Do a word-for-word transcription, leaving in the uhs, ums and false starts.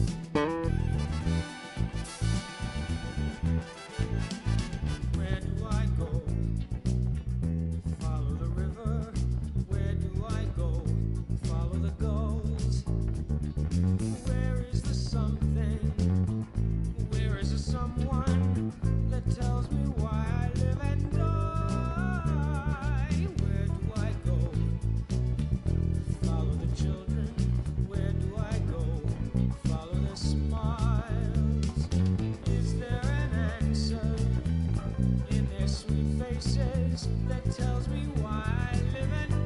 Where do I go? Follow the river. Where do I go? Follow the gulls. Where is the something? Where is the someone that tells me why I live and die? Where do I go? Follow the children. Where do I go? Follow their smiles. Is there an answer in their sweet faces that tells me why I live and